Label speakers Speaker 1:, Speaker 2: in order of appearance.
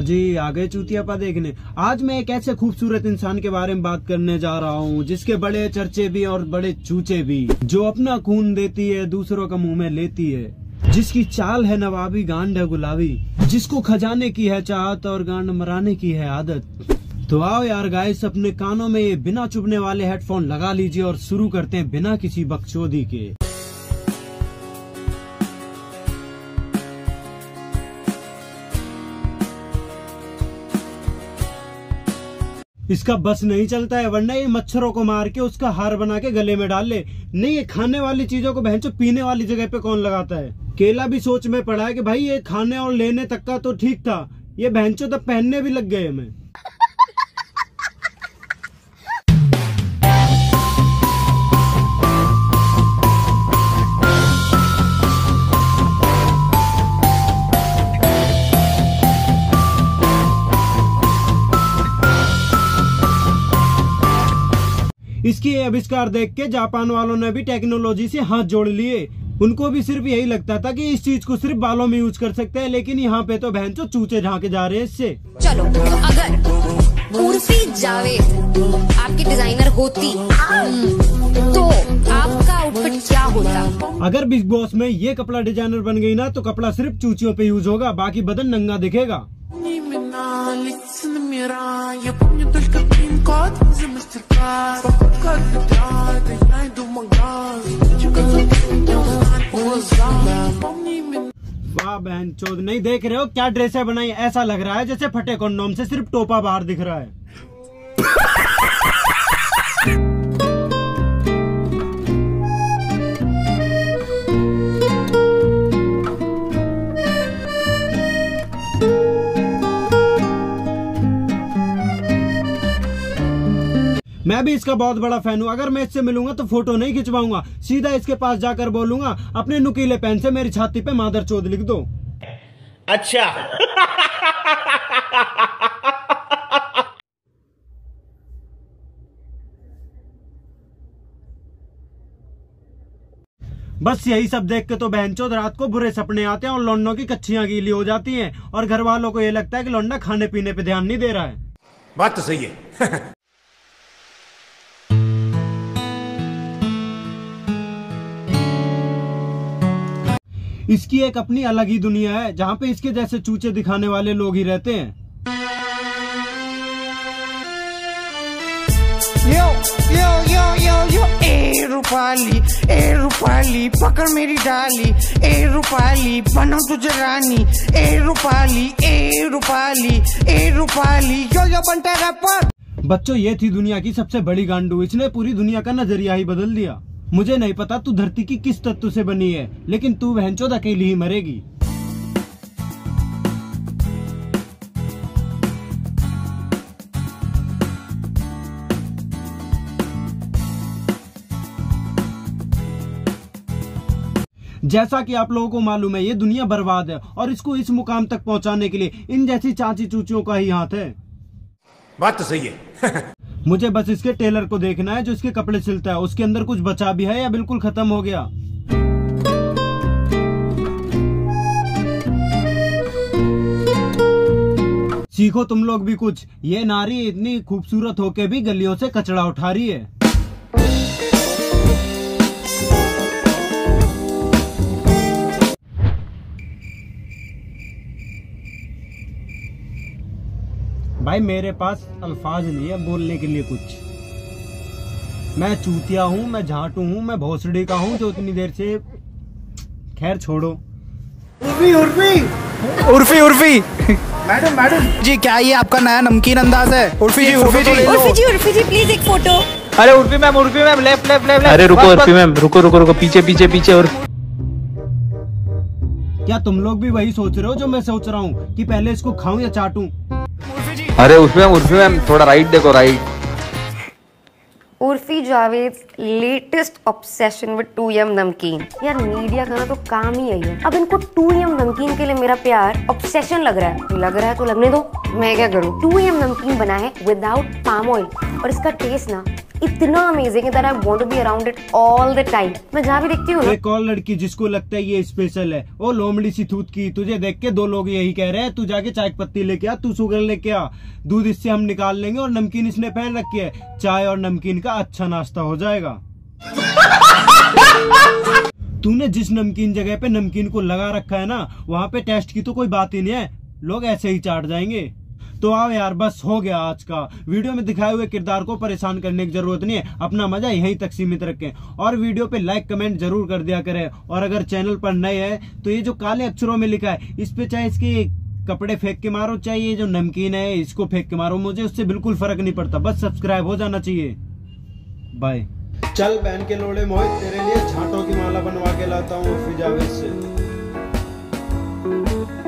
Speaker 1: जी आ गए चूतियापा देखने। आज मैं एक ऐसे खूबसूरत इंसान के बारे में बात करने जा रहा हूँ जिसके बड़े चर्चे भी और बड़े चूचे भी, जो अपना खून देती है दूसरों का मुंह में लेती है, जिसकी चाल है नवाबी गांड है गुलाबी, जिसको खजाने की है चाहत और गांड मराने की है आदत। तो आओ यार गाइस, अपने कानों में ये बिना चुभने वाले हेडफोन लगा लीजिए और शुरू करते हैं बिना किसी बकचोदी के। इसका बस नहीं चलता है, वरना ये मच्छरों को मार के उसका हार बना के गले में डाल ले। नहीं, ये खाने वाली चीजों को भैंचो पीने वाली जगह पे कौन लगाता है। केला भी सोच में पड़ा है कि भाई ये खाने और लेने तक का तो ठीक था, ये भैंचो तब पहनने भी लग गए हमें। इसकी ये आविष्कार देख के जापान वालों ने भी टेक्नोलॉजी से हाथ जोड़ लिए। उनको भी सिर्फ यही लगता था कि इस चीज को सिर्फ बालों में यूज कर सकते हैं, लेकिन यहाँ पे तो भैंचो चूचे झांके जा रहे हैं इससे।
Speaker 2: चलो, तो अगर उर्फी जावेद आपकी डिजाइनर होती तो आपका आउटफिट क्या होता?
Speaker 1: अगर बिग बॉस में ये कपड़ा डिजाइनर बन गई ना, तो कपड़ा सिर्फ चूचियों पे यूज होगा, बाकी बदन नंगा दिखेगा। वाह बहन चोद, नहीं देख रहे हो क्या ड्रेसें बनाई? ऐसा लग रहा है जैसे फटे कंडोम से सिर्फ टोपा बाहर दिख रहा है। मैं भी इसका बहुत बड़ा फैन हूँ। अगर मैं इससे मिलूंगा तो फोटो नहीं खिंचवाऊंगा, सीधा इसके पास जाकर बोलूंगा अपने नुकीले पेन से मेरी छाती पे मादर चोद लिख दो।
Speaker 3: अच्छा।
Speaker 1: बस यही सब देख के तो बहनचोद रात को बुरे सपने आते हैं और लौंडों की कच्चियां गीली हो जाती हैं और घर वालों को ये लगता है कि लौंडा खाने पीने पे ध्यान नहीं दे रहा है।
Speaker 3: बात तो सही है।
Speaker 1: इसकी एक अपनी अलग ही दुनिया है जहाँ पे इसके जैसे चूचे दिखाने वाले लोग ही रहते हैं।
Speaker 4: यो यो यो यो यो ए रूपाली पकड़ मेरी डाली, ए रूपाली बना तुझे रानी, ए रूपाली यो यो बनता रैपर।
Speaker 1: बच्चों, ये थी दुनिया की सबसे बड़ी गांडू। इसने पूरी दुनिया का नजरिया ही बदल दिया। मुझे नहीं पता तू धरती की किस तत्व से बनी है, लेकिन तू बहनचोद अकेली ही मरेगी। जैसा कि आप लोगों को मालूम है, ये दुनिया बर्बाद है और इसको इस मुकाम तक पहुंचाने के लिए इन जैसी चाची चूचियों का ही हाथ है।
Speaker 3: बात तो सही है।
Speaker 1: मुझे बस इसके टेलर को देखना है जो इसके कपड़े सिलता है, उसके अंदर कुछ बचा भी है या बिल्कुल खत्म हो गया। सीखो तुम लोग भी कुछ। ये नारी इतनी खूबसूरत होके भी गलियों से कचरा उठा रही है। भाई मेरे पास अल्फाज नहीं है बोलने के लिए कुछ। मैं चूतिया हूँ, मैं झाटू हूँ, मैं भोसड़ी का हूँ जो इतनी देर से। खैर छोड़ो।
Speaker 4: उर्फी मैडम जी, क्या ये आपका नया नमकीन अंदाज है? उर्फी जी
Speaker 2: प्लीज एक फोटो।
Speaker 5: अरे उर्फी मैम लेफ्ट।
Speaker 6: अरे रुको उर्फी मैम, रुको पीछे। और
Speaker 1: क्या तुम लोग भी वही सोच रहे हो जो मैं सोच रहा हूँ कि पहले इसको खाऊं या चाटूं?
Speaker 6: अरे उर्फी मैम थोड़ा राइट देखो, right.
Speaker 7: Urfi Javed latest obsession with 2M नमकीन। यार मीडिया का ना तो काम ही यही है। अब इनको 2M नमकीन के लिए मेरा प्यार ऑब्सेशन लग रहा है तो लगने दो, मैं क्या करूँ। 2M नमकीन बना है विदाउट पाम ऑयल और इसका टेस्ट ना इतना अमेजिंग है that I want to be around it all the time. मैं जहाँ भी देखती हूँ
Speaker 1: एक और लड़की जिसको लगता है ये स्पेशल है, ओ लोमड़ी सी थूत की, तुझे देख के 2 लोग यही कह रहे हैं तू जाके चाय पत्ती लेके आ, तू शुगर लेके आ, दूध इससे हम निकाल लेंगे और नमकीन इसने पहन रखी है, चाय और नमकीन का अच्छा नाश्ता हो जाएगा। तूने जिस नमकीन जगह पे नमकीन को लगा रखा है ना, वहाँ पे टेस्ट की तो कोई बात ही नहीं है, लोग ऐसे ही चाट जाएंगे। तो आओ यार, बस हो गया आज का। वीडियो में दिखाए हुए किरदार को परेशान करने की जरूरत नहीं है, अपना मजा यहीं तक सीमित रखें और वीडियो पे लाइक कमेंट जरूर कर दिया करें। और अगर चैनल पर नए हैं तो ये जो काले अक्षरों में लिखा है इस पे चाहे इसके कपड़े फेंक के मारो, चाहे ये जो नमकीन है इसको फेंक के मारो, मुझे उससे बिल्कुल फर्क नहीं पड़ता, बस सब्सक्राइब हो जाना चाहिए। बाय। चल बहन के लोड़े मोहित, तेरे लिए छांटों की माला बनवा के लाता हूँ फिजावे से।